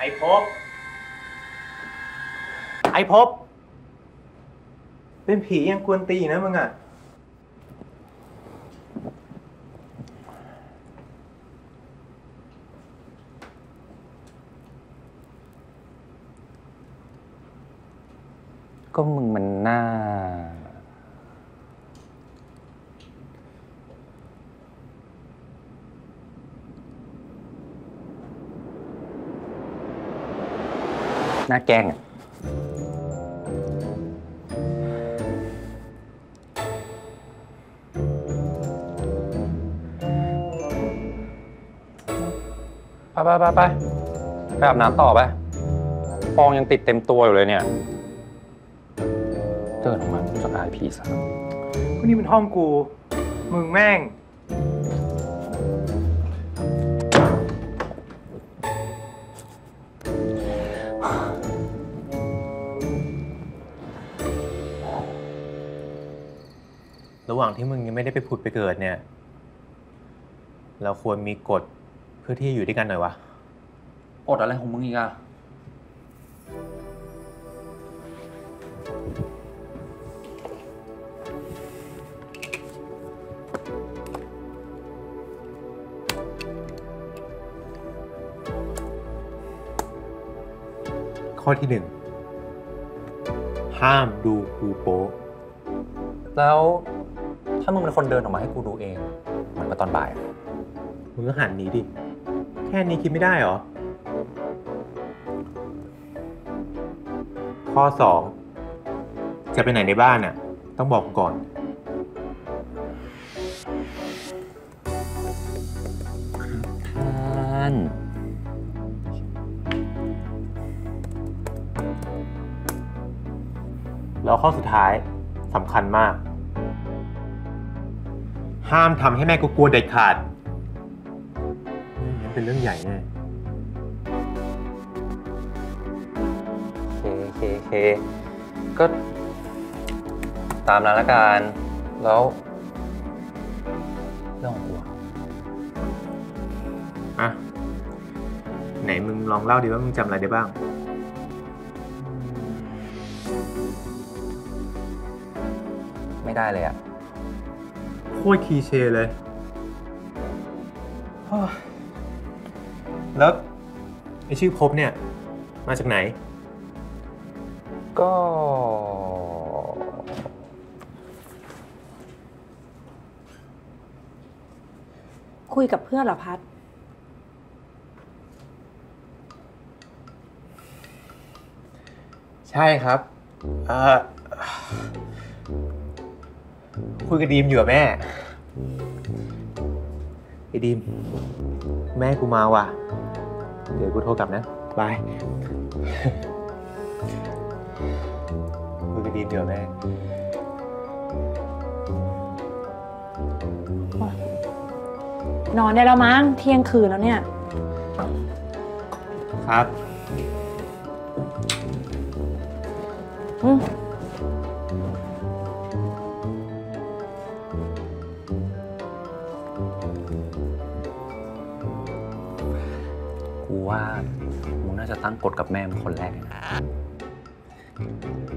ไอ้ภพไอ้ภพเป็นผียังกวนตีนะมึงอ่ะก็มึงมันน่าแกล้งอ่ะไปอาบน้ำต่อไปฟองยังติดเต็มตัวอยู่เลยเนี่ยเดินออกมาจะอายผีซะก็นี่เป็นห้องกูมึงแม่งระหว่างที่มึงยังไม่ได้ไปผุดไปเกิดเนี่ยเราควรมีกฎเพื่อที่จะอยู่ด้วยกันหน่อยวะกฎอะไรของมึงอีกอะข้อที่ 1 ห้ามดูกูโป๊แล้วถ้ามึงเป็นคนเดินออกมาให้กูดูเองเหมือนกับตอนบ่ายมึงก็หันหนีดิ แค่นี้คิดไม่ได้เหรอ ข้อ 2 จะไปไหนในบ้านน่ะต้องบอกก่อนท่านแล้วข้อสุดท้ายสำคัญมาก ห้ามทำให้แม่กูกลัวเด็ดขาดนี่เป็นเรื่องใหญ่แน่เค ก็ตามนั้นละกันแล้วเรื่องของกูอ่ะไหนมึงลองเล่าดิว่ามึงจำอะไรได้บ้างไม่ได้เลยอะโคตรคลีเช่เลยแล้วไอชื่อภพเนี่ยมาจากไหนก็คุยกับเพื่อนเหรอพัดใช่ครับคุยกับดีมอยู่กับแม่ไอ้ดีมแม่กูมาว่ะเดี๋ยวกูโทรกลับนะบายคุยกับดีมอยู่กับแม่นอนได้แล้วมั้งเที่ยงคืนแล้วเนี่ยครับกูว่ามึงน่าจะตั้งกฎกับแม่มึงคนแรกเลยนะ